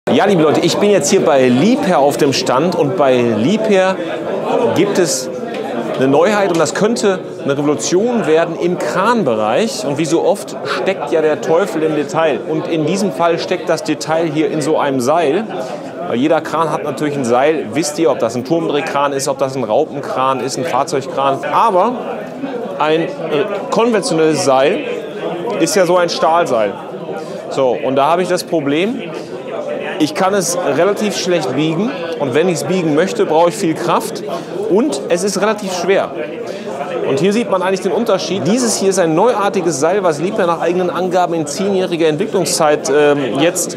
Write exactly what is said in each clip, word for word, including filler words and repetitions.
Ja, liebe Leute, ich bin jetzt hier bei Liebherr auf dem Stand und bei Liebherr gibt es eine Neuheit und das könnte eine Revolution werden im Kranbereich. Und wie so oft steckt ja der Teufel im Detail. Und in diesem Fall steckt das Detail hier in so einem Seil. Weil jeder Kran hat natürlich ein Seil. Wisst ihr, ob das ein Turmdrehkran ist, ob das ein Raupenkran ist, ein Fahrzeugkran. Aber ein äh, konventionelles Seil ist ja so ein Stahlseil. So, und da habe ich das Problem, ich kann es relativ schlecht biegen und wenn ich es biegen möchte, brauche ich viel Kraft und es ist relativ schwer. Und hier sieht man eigentlich den Unterschied. Dieses hier ist ein neuartiges Seil, was Liebherr nach eigenen Angaben in zehnjähriger Entwicklungszeit äh, jetzt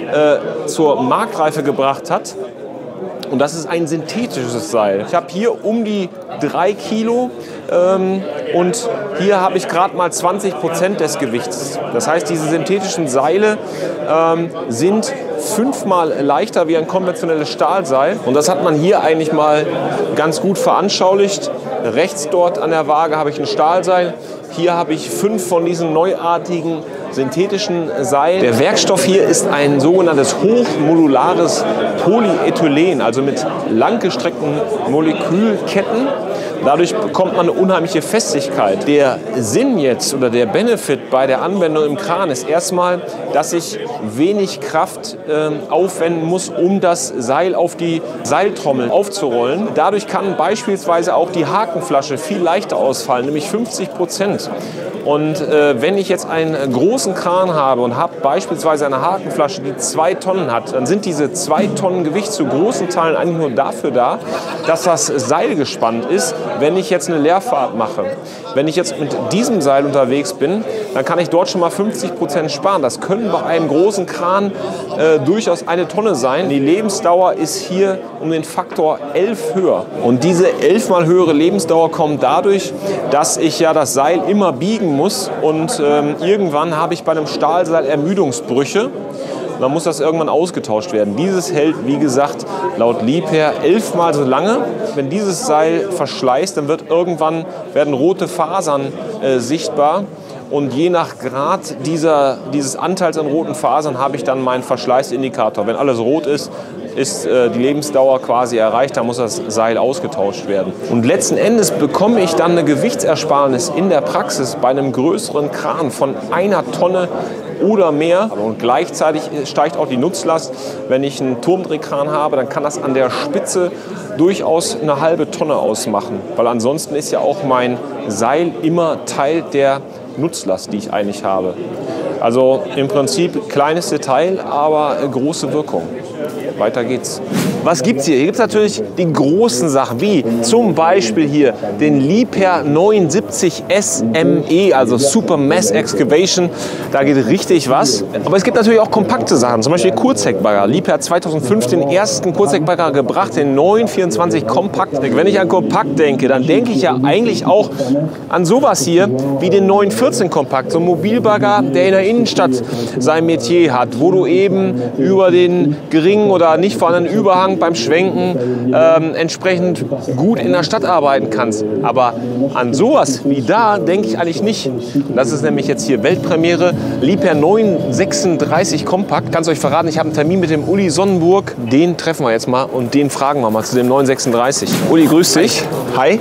äh, zur Marktreife gebracht hat. Und das ist ein synthetisches Seil. Ich habe hier um die drei Kilo ähm, und hier habe ich gerade mal zwanzig Prozent des Gewichts. Das heißt, diese synthetischen Seile ähm, sind fünfmal leichter wie ein konventionelles Stahlseil. Und das hat man hier eigentlich mal ganz gut veranschaulicht. Rechts dort an der Waage habe ich ein Stahlseil. Hier habe ich fünf von diesen neuartigen synthetischen Seilen. Der Werkstoff hier ist ein sogenanntes hochmodulares Polyethylen, also mit langgestreckten Molekülketten. Dadurch bekommt man eine unheimliche Festigkeit. Der Sinn jetzt oder der Benefit bei der Anwendung im Kran ist erstmal, dass ich wenig Kraft äh, aufwenden muss, um das Seil auf die Seiltrommel aufzurollen. Dadurch kann beispielsweise auch die Hakenflasche viel leichter ausfallen, nämlich fünfzig Prozent. Und äh, wenn ich jetzt einen großen Kran habe und habe beispielsweise eine Hakenflasche, die zwei Tonnen hat, dann sind diese zwei Tonnen Gewicht zu großen Teilen eigentlich nur dafür da, dass das Seil gespannt ist, wenn ich jetzt eine Leerfahrt mache. Wenn ich jetzt mit diesem Seil unterwegs bin, dann kann ich dort schon mal fünfzig Prozent sparen. Das können bei einem großen Kran äh, durchaus eine Tonne sein. Die Lebensdauer ist hier um den Faktor elf höher. Und diese elfmal höhere Lebensdauer kommt dadurch, dass ich ja das Seil immer biegen muss und ähm, irgendwann habe ich bei einem Stahlseil Ermüdungsbrüche. Dann muss das irgendwann ausgetauscht werden. Dieses hält, wie gesagt, laut Liebherr elfmal so lange. Wenn dieses Seil verschleißt, dann wird irgendwann werden rote Fasern äh, sichtbar. Und je nach Grad dieser, dieses Anteils an roten Fasern habe ich dann meinen Verschleißindikator. Wenn alles rot ist, ist äh, die Lebensdauer quasi erreicht, dann muss das Seil ausgetauscht werden. Und letzten Endes bekomme ich dann eine Gewichtsersparnis in der Praxis bei einem größeren Kran von einer Tonne oder mehr. Und gleichzeitig steigt auch die Nutzlast. Wenn ich einen Turmdrehkran habe, dann kann das an der Spitze durchaus eine halbe Tonne ausmachen. Weil ansonsten ist ja auch mein Seil immer Teil der Nutzlast, die ich eigentlich habe. Also im Prinzip kleines Detail, aber große Wirkung. Weiter geht's. Was gibt's hier? Hier gibt es natürlich die großen Sachen, wie zum Beispiel hier den Liebherr neunundsiebzig S M E, also Super Mass Excavation. Da geht richtig was. Aber es gibt natürlich auch kompakte Sachen, zum Beispiel Kurzheckbagger. Liebherr hat zweitausendfünf den ersten Kurzheckbagger gebracht, den neun vierundzwanzig Kompakt. Wenn ich an Kompakt denke, dann denke ich ja eigentlich auch an sowas hier wie den neun vierzehn Kompakt. So ein Mobilbagger, der in der Innenstadt sein Metier hat, wo du eben über den geringen oder nicht vorhandenen Überhang beim Schwenken ähm, entsprechend gut in der Stadt arbeiten kannst. Aber an sowas wie da denke ich eigentlich nicht. Das ist nämlich jetzt hier Weltpremiere, Liebherr neun sechsunddreißig Kompakt. Kannst euch verraten, ich habe einen Termin mit dem Uli Sonnenburg. Den treffen wir jetzt mal und den fragen wir mal zu dem neun sechsunddreißig. Uli, grüß dich. Hi.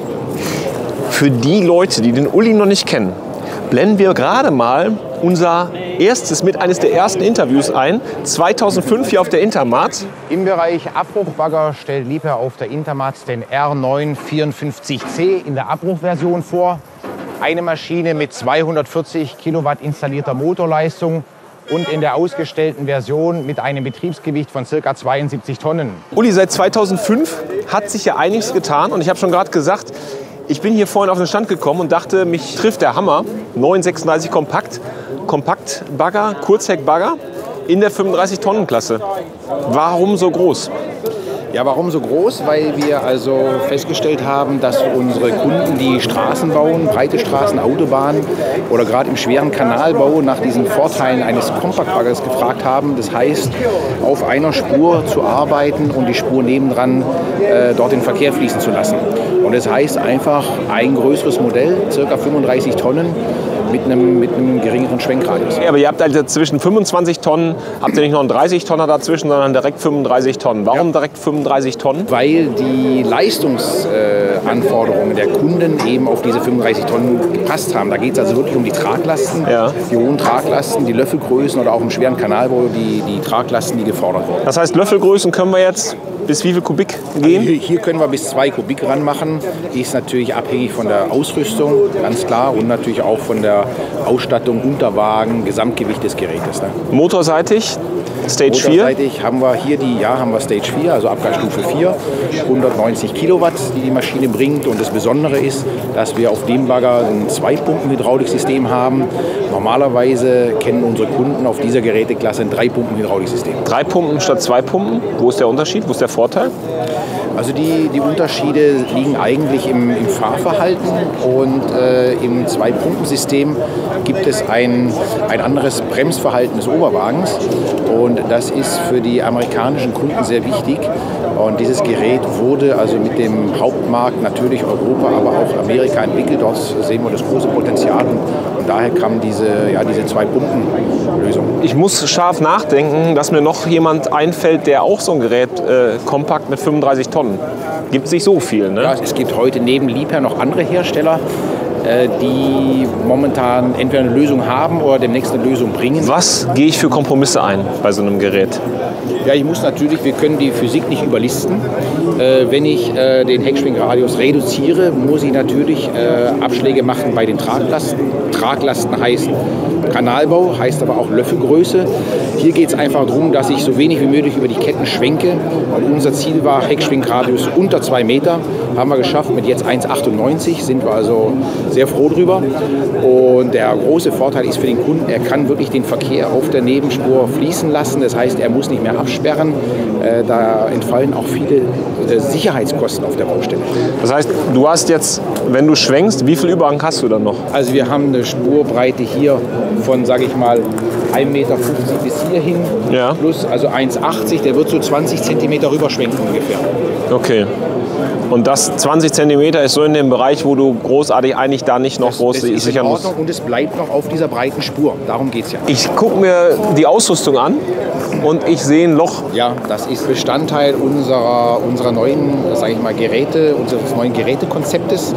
Für die Leute, die den Uli noch nicht kennen, blenden wir gerade mal unser erstes, mit eines der ersten Interviews ein, zweitausendfünf hier auf der Intermat. Im Bereich Abbruchbagger stellt Liebherr auf der Intermat den R neun vierundfünfzig C in der Abbruchversion vor. Eine Maschine mit zweihundertvierzig Kilowatt installierter Motorleistung und in der ausgestellten Version mit einem Betriebsgewicht von ca. zweiundsiebzig Tonnen. Uli, seit zweitausendfünf hat sich ja einiges getan und ich habe schon gerade gesagt, ich bin hier vorhin auf den Stand gekommen und dachte, mich trifft der Hammer. neun sechsunddreißig Kompakt, Kompaktbagger, Kurzheckbagger in der fünfunddreißig Tonnen Klasse. Warum so groß? Ja, warum so groß? Weil wir also festgestellt haben, dass unsere Kunden, die Straßen bauen, breite Straßen, Autobahnen oder gerade im schweren Kanalbau nach diesen Vorteilen eines Kompaktbaggers gefragt haben. Das heißt, auf einer Spur zu arbeiten und die Spur nebendran äh, dort den Verkehr fließen zu lassen. Und das heißt einfach ein größeres Modell, ca. fünfunddreißig Tonnen, mit einem, mit einem geringeren Schwenkradius. Ja, aber ihr habt also zwischen fünfundzwanzig Tonnen, habt ihr nicht noch einen dreißig Tonner dazwischen, sondern direkt fünfunddreißig Tonnen. Warum ja. direkt fünfunddreißig Tonnen? Weil die Leistungsanforderungen äh, der Kunden eben auf diese fünfunddreißig Tonnen gepasst haben. Da geht es also wirklich um die Traglasten, ja. die hohen Traglasten, die Löffelgrößen oder auch im schweren Kanalbau die, die Traglasten, die gefordert wurden. Das heißt, Löffelgrößen können wir jetzt bis wie viel Kubik gehen? Hier, hier können wir bis zwei Kubik ranmachen. Die ist natürlich abhängig von der Ausrüstung, ganz klar, und natürlich auch von der Ausstattung, Unterwagen, Gesamtgewicht des Gerätes. Ne? Motorseitig? Stage vier? Motorseitig haben wir hier die, ja, haben wir Stage vier, also Abgasstufe vier, hundertneunzig Kilowatt, die die Maschine bringt. Und das Besondere ist, dass wir auf dem Bagger ein Zwei-Pumpen-Hydrauliksystem haben. Normalerweise kennen unsere Kunden auf dieser Geräteklasse ein Drei-Pumpen-Hydrauliksystem. Drei Pumpen statt zwei Pumpen? Wo ist der Unterschied? Wo ist der Vorteil? Also die, die Unterschiede liegen eigentlich im, im Fahrverhalten, und äh, im Zwei-Pumpen-System gibt es ein, ein anderes Bremsverhalten des Oberwagens, und das ist für die amerikanischen Kunden sehr wichtig. Und dieses Gerät wurde also mit dem Hauptmarkt natürlich Europa, aber auch Amerika entwickelt. Dort sehen wir das große Potenzial, und daher kam diese, ja, diese Zwei-Pumpen-Lösung. Ich muss scharf nachdenken, dass mir noch jemand einfällt, der auch so ein Gerät äh, kompakt mit fünfunddreißig Tonnen. Gibt es nicht so viel, ne? Ja, es gibt heute neben Liebherr noch andere Hersteller, äh, die momentan entweder eine Lösung haben oder demnächst eine Lösung bringen. Was gehe ich für Kompromisse ein bei so einem Gerät? Ja, ich muss natürlich, wir können die Physik nicht überlisten. Äh, wenn ich äh, den Heckschwingradius reduziere, muss ich natürlich äh, Abschläge machen bei den Traglasten. Traglasten heißt Kanalbau, heißt aber auch Löffelgröße. Hier geht es einfach darum, dass ich so wenig wie möglich über die Ketten schwenke. Und unser Ziel war Heckschwingradius unter zwei Meter. Haben wir geschafft mit jetzt eins Komma achtundneunzig, sind wir also sehr froh drüber. Und der große Vorteil ist für den Kunden, er kann wirklich den Verkehr auf der Nebenspur fließen lassen. Das heißt, er muss nicht mehr absperren. Äh, da entfallen auch viele äh, Sicherheitskosten auf der Baustelle. Das heißt, du hast jetzt, wenn du schwenkst, wie viel Überhang hast du dann noch? Also wir haben eine Spurbreite hier von, sage ich mal, ein Meter fünfzig bis hierhin, ja. plus also eins Komma achtzig, der wird so zwanzig Zentimeter rüberschwenken ungefähr. Okay. Und das zwanzig Zentimeter ist so in dem Bereich, wo du großartig eigentlich da nicht noch das, groß das ist sichern in Ordnung musst. Und es bleibt noch auf dieser breiten Spur. Darum geht es ja. Ich gucke mir die Ausrüstung an und ich sehe ein Loch. Ja, das ist Bestandteil unserer, unserer neuen, sage ich mal, Geräte, unseres neuen Gerätekonzeptes.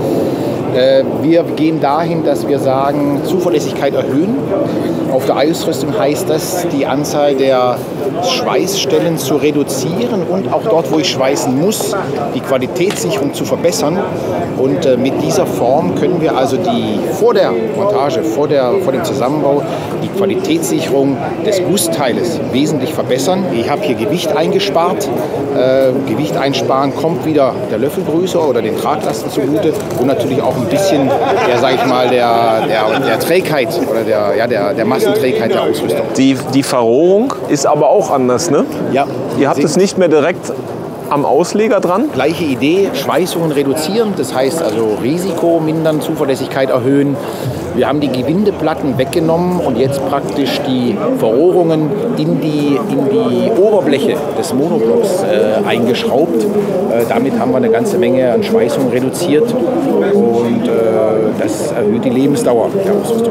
Wir gehen dahin, dass wir sagen, Zuverlässigkeit erhöhen. Auf der Ausrüstung heißt das, die Anzahl der Schweißstellen zu reduzieren und auch dort, wo ich schweißen muss, die Qualitätssicherung zu verbessern. Und mit dieser Form können wir also die, vor der Montage, vor, der, vor dem Zusammenbau, die Qualitätssicherung des Gussteiles wesentlich verbessern. Ich habe hier Gewicht eingespart. Äh, Gewicht einsparen kommt wieder der Löffelgröße oder den Traglasten zugute und natürlich auch ein bisschen, der, sag ich mal, der, der, der Trägheit oder der, ja, der, der Massenträgheit der Ausrüstung. Die, die Verrohrung ist aber auch anders, ne? Ja. Ihr habt es nicht mehr direkt am Ausleger dran? Gleiche Idee, Schweißungen reduzieren, das heißt also Risiko mindern, Zuverlässigkeit erhöhen. Wir haben die Gewindeplatten weggenommen und jetzt praktisch die Verrohrungen in die, in die Oberfläche des Monoblocks äh, eingeschraubt. Äh, damit haben wir eine ganze Menge an Schweißungen reduziert und äh, das erhöht die Lebensdauer der Ausrüstung.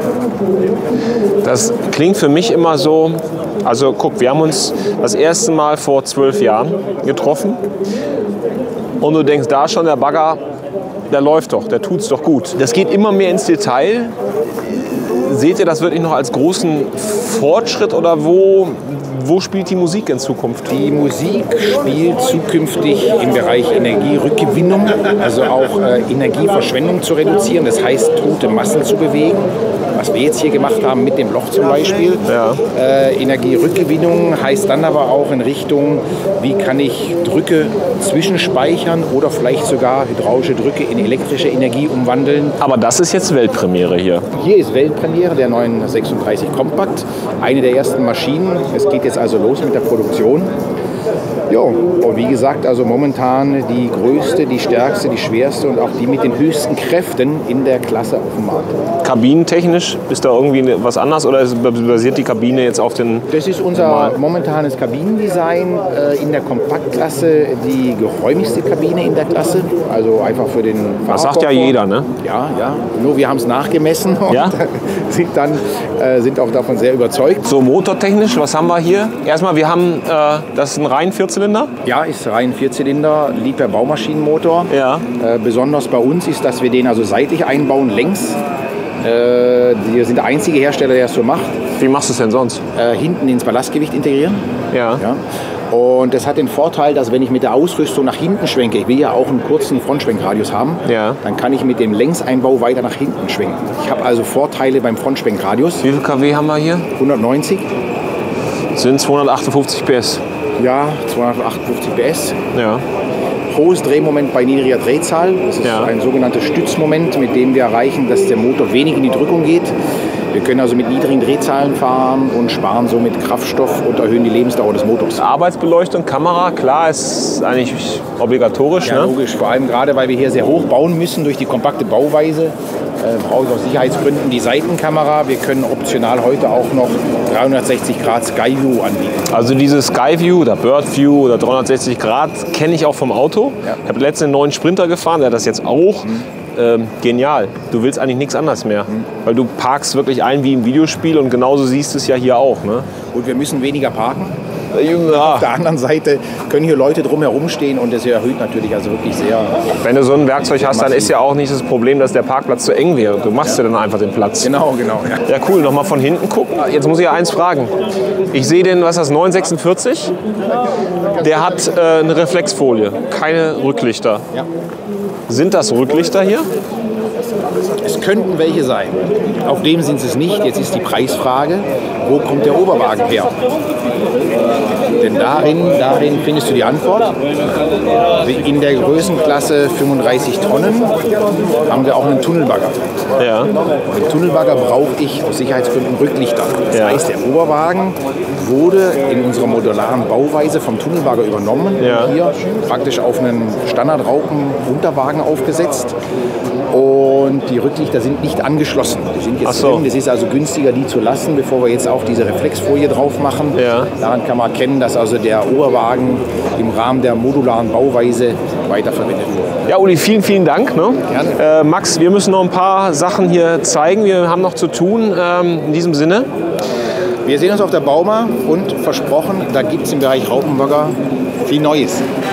Das klingt für mich immer so, also guck, wir haben uns das erste Mal vor zwölf Jahren getroffen und du denkst da schon, der Bagger, der läuft doch, der tut's doch gut. Das geht immer mehr ins Detail. Seht ihr das wirklich noch als großen Fortschritt oder wo, wo spielt die Musik in Zukunft? Die Musik spielt zukünftig im Bereich Energierückgewinnung, also auch äh, Energieverschwendung zu reduzieren, das heißt tote Massen zu bewegen. Was wir jetzt hier gemacht haben mit dem Loch zum Beispiel. Ja. Äh, Energierückgewinnung heißt dann aber auch in Richtung, wie kann ich Drücke zwischenspeichern oder vielleicht sogar hydraulische Drücke in elektrische Energie umwandeln. Aber das ist jetzt Weltpremiere hier. Hier ist Weltpremiere der neuen sechsunddreißig Compact, eine der ersten Maschinen. Es geht jetzt also los mit der Produktion. Ja, und wie gesagt, also momentan die größte, die stärkste, die schwerste und auch die mit den höchsten Kräften in der Klasse auf dem Markt. Kabinentechnisch ist da irgendwie was anders oder basiert die Kabine jetzt auf den... Das ist unser normalen? momentanes Kabinendesign. Äh, in der Kompaktklasse die geräumigste Kabine in der Klasse. Also einfach für den Fahrkomfort. Das sagt ja jeder, ne? Ja, ja. Nur wir haben es nachgemessen und ja? sind dann äh, sind auch davon sehr überzeugt. So motortechnisch, was haben wir hier? Erstmal, wir haben, äh, das ist ein rein Vierzylinder? Ja, ist rein Vierzylinder, Liebherr Baumaschinenmotor. Ja. Äh, besonders bei uns ist, dass wir den also seitlich einbauen, längs. Äh, wir sind der einzige Hersteller, der es so macht. Wie machst du es denn sonst? Äh, hinten ins Ballastgewicht integrieren. Ja. ja. Und das hat den Vorteil, dass wenn ich mit der Ausrüstung nach hinten schwenke, ich will ja auch einen kurzen Frontschwenkradius haben, ja. dann kann ich mit dem Längseinbau weiter nach hinten schwenken. Ich habe also Vorteile beim Frontschwenkradius. Wie viel KW haben wir hier? hundertneunzig. Das sind zweihundertachtundfünfzig P S. Ja, zweihundertachtundfünfzig P S. Ja. Hohes Drehmoment bei niedriger Drehzahl. Das ist ja. ein sogenanntes Stützmoment, mit dem wir erreichen, dass der Motor wenig in die Drückung geht. Wir können also mit niedrigen Drehzahlen fahren und sparen somit Kraftstoff und erhöhen die Lebensdauer des Motors. Arbeitsbeleuchtung, Kamera, klar, ist eigentlich obligatorisch. Ja, ne? logisch. Vor allem gerade, weil wir hier sehr hoch bauen müssen durch die kompakte Bauweise. Äh, brauche ich aus Sicherheitsgründen die Seitenkamera. Wir können optional heute auch noch dreihundertsechzig Grad Skyview anbieten. Also dieses Skyview oder Birdview oder dreihundertsechzig Grad kenne ich auch vom Auto. Ja. Ich habe letztens einen neuen Sprinter gefahren, der hat das jetzt auch. Mhm. Ähm, genial. Du willst eigentlich nichts anderes mehr. Mhm. Weil du parkst wirklich ein wie im Videospiel und genauso siehst du es ja hier auch. Ne? Und wir müssen weniger parken. Ja. Auf der anderen Seite können hier Leute drumherum stehen und das erhöht natürlich also wirklich sehr. Wenn du so ein Werkzeug hast, dann ist ja auch nicht das Problem, dass der Parkplatz zu eng wäre. Du machst ja, ja dann einfach den Platz. Genau, genau. Ja, ja cool. Nochmal von hinten gucken. Jetzt muss ich ja eins fragen. Ich sehe den, was ist das, neun sechsundvierzig? Der hat äh, eine Reflexfolie, keine Rücklichter. Ja. Sind das Rücklichter hier? Es könnten welche sein. Auf dem sind es nicht. Jetzt ist die Preisfrage, wo kommt der Oberwagen her? Denn darin, darin findest du die Antwort. In der Größenklasse fünfunddreißig Tonnen haben wir auch einen Tunnelbagger. Ja. Den Tunnelbagger brauche ich aus Sicherheitsgründen Rücklichter. Das ja. heißt, der Oberwagen wurde in unserer modularen Bauweise vom Tunnelbagger übernommen. Ja. Hier praktisch auf einen Standardraupen-Unterwagen aufgesetzt. Und die Rücklichter sind nicht angeschlossen. Die sind jetzt so. drin. Es ist also günstiger, die zu lassen, bevor wir jetzt auch diese Reflexfolie drauf machen. Ja. Daran kann man erkennen, dass also der Oberwagen im Rahmen der modularen Bauweise weiterverwendet wurde. Ja, Uli, vielen, vielen Dank. Ne? Äh, Max, wir müssen noch ein paar Sachen hier zeigen. Wir haben noch zu tun. Ähm, in diesem Sinne. Wir sehen uns auf der Bauma und versprochen, da gibt es im Bereich Raupenbagger viel Neues.